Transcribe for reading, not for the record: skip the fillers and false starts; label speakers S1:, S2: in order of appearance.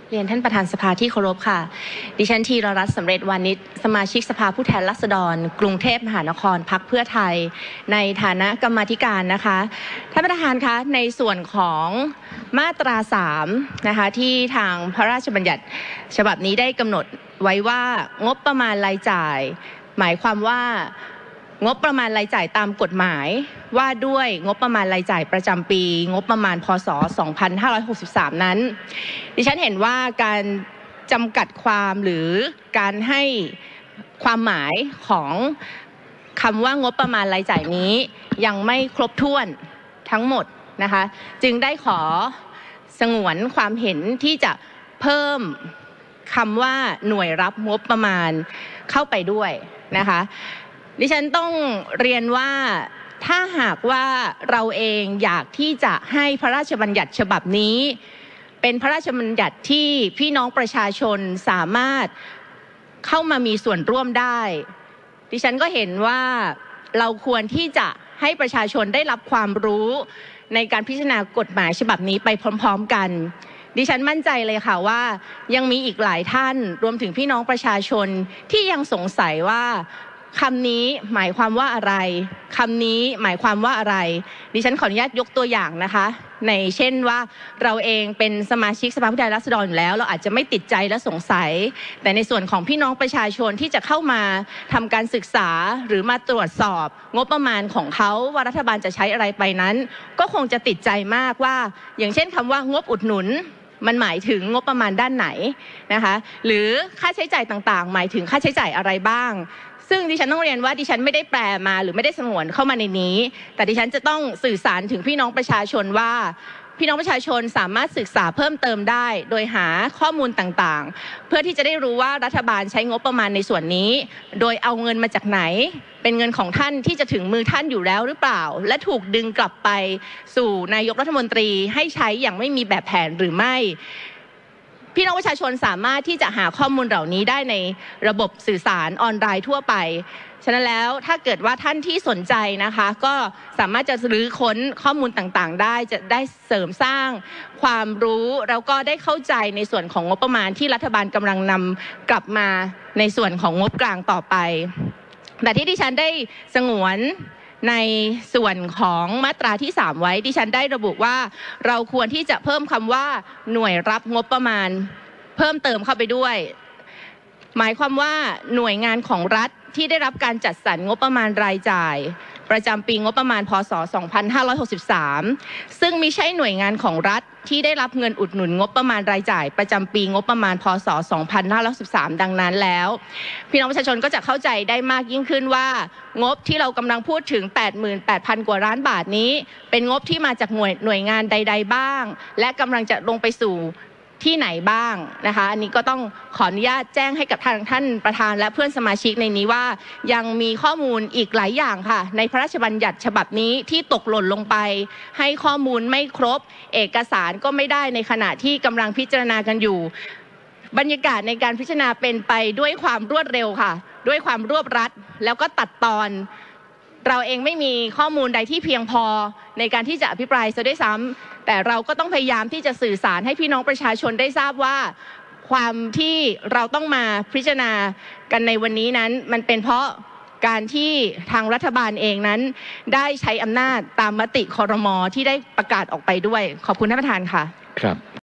S1: เรียนท่านประธานสภาที่เคารพค่ะดิฉันธีรรัตน์สำเร็จวานิชสมาชิกสภาผู้แทนราษฎรกรุงเทพมหานครพรรคเพื่อไทยในฐานะกรรมาธิการนะคะท่านประธานคะในส่วนของมาตรา3นะคะที่ทางพระราชบัญญัติฉบับนี้ได้กำหนดไว้ว่างบประมาณรายจ่ายหมายความว่างบประมาณรายจ่ายตามกฎหมายว่าด้วยงบประมาณรายจ่ายประจำปีงบประมาณพ.ศ. 2563นั้นดิฉันเห็นว่าการจำกัดความหรือการให้ความหมายของคำว่างบประมาณรายจ่ายนี้ยังไม่ครบถ้วนทั้งหมดนะคะจึงได้ขอสงวนความเห็นที่จะเพิ่มคำว่าหน่วยรับงบประมาณเข้าไปด้วยนะคะดิฉันต้องเรียนว่าถ้าหากว่าเราเองอยากที่จะให้พระราชบัญญัติฉบับนี้เป็นพระราชบัญญัติที่พี่น้องประชาชนสามารถเข้ามามีส่วนร่วมได้ดิฉันก็เห็นว่าเราควรที่จะให้ประชาชนได้รับความรู้ในการพิจารณากฎหมายฉบับนี้ไปพร้อมๆกันดิฉันมั่นใจเลยค่ะว่ายังมีอีกหลายท่านรวมถึงพี่น้องประชาชนที่ยังสงสัยว่าคำนี้หมายความว่าอะไรคำนี้หมายความว่าอะไรดิฉันขออนุญาตยกตัวอย่างนะคะในเช่นว่าเราเองเป็นสมาชิกสภาผู้แทนราษฎรอยู่แล้วเราอาจจะไม่ติดใจและสงสัยแต่ในส่วนของพี่น้องประชาชนที่จะเข้ามาทำการศึกษาหรือมาตรวจสอบงบประมาณของเขาว่ารัฐบาลจะใช้อะไรไปนั้นก็คงจะติดใจมากว่าอย่างเช่นคำว่างบอุดหนุนมันหมายถึงงบประมาณด้านไหนนะคะหรือค่าใช้จ่ายต่างๆหมายถึงค่าใช้จ่ายอะไรบ้างซึ่งดิฉันต้องเรียนว่าดิฉันไม่ได้แปลมาหรือไม่ได้สงวนเข้ามาในนี้แต่ดิฉันจะต้องสื่อสารถึงพี่น้องประชาชนว่าพี่น้องประชาชนสามารถศึกษาเพิ่มเติมได้โดยหาข้อมูลต่างๆเพื่อที่จะได้รู้ว่ารัฐบาลใช้งบประมาณในส่วนนี้โดยเอาเงินมาจากไหนเป็นเงินของท่านที่จะถึงมือท่านอยู่แล้วหรือเปล่าและถูกดึงกลับไปสู่นายกรัฐมนตรีให้ใช้อย่างไม่มีแบบแผนหรือไม่พี่น้องประชาชนสามารถที่จะหาข้อมูลเหล่านี้ได้ในระบบสื่อสารออนไลน์ทั่วไปฉะนั้นแล้วถ้าเกิดว่าท่านที่สนใจนะคะก็สามารถจะรื้อค้นข้อมูลต่างๆได้จะได้เสริมสร้างความรู้แล้วก็ได้เข้าใจในส่วนของงบประมาณที่รัฐบาลกำลังนำกลับมาในส่วนของงบกลางต่อไปแต่ที่ดิฉันได้สงวนในส่วนของมาตราที่3ไว้ดิฉันได้ระบุว่าเราควรที่จะเพิ่มคำว่าหน่วยรับงบประมาณเพิ่มเติมเข้าไปด้วยหมายความว่าหน่วยงานของรัฐที่ได้รับการจัดสรรงบประมาณรายจ่ายประจำปีงบประมาณพ.ศ. 2563ซึ่งมิใช่หน่วยงานของรัฐที่ได้รับเงินอุดหนุนงบประมาณรายจ่ายประจำปีงบประมาณพ.ศ. 2563ดังนั้นแล้วพี่น้องประชาชนก็จะเข้าใจได้มากยิ่งขึ้นว่างบที่เรากำลังพูดถึง 88,000 กว่าล้านบาทนี้เป็นงบที่มาจากหน่วยงานใดๆบ้างและกำลังจะลงไปสู่ที่ไหนบ้างนะคะอันนี้ก็ต้องขออนุญาตแจ้งให้กับท่านประธานและเพื่อนสมาชิกในนี้ว่ายังมีข้อมูลอีกหลายอย่างค่ะในพระราชบัญญัติฉบับนี้ที่ตกหล่นลงไปให้ข้อมูลไม่ครบเอกสารก็ไม่ได้ในขณะที่กำลังพิจารณากันอยู่บรรยากาศในการพิจารณาเป็นไปด้วยความรวดเร็วค่ะด้วยความรวบรัดแล้วก็ตัดตอนเราเองไม่มีข้อมูลใดที่เพียงพอในการที่จะอภิปรายซะด้วยซ้ำแต่เราก็ต้องพยายามที่จะสื่อสารให้พี่น้องประชาชนได้ทราบว่าความที่เราต้องมาพิจารณากันในวันนี้นั้นมันเป็นเพราะการที่ทางรัฐบาลเองนั้นได้ใช้อำนาจตามมติครม.ที่ได้ประกาศออกไปด้วยขอบคุณท่านประธานค่ะครับ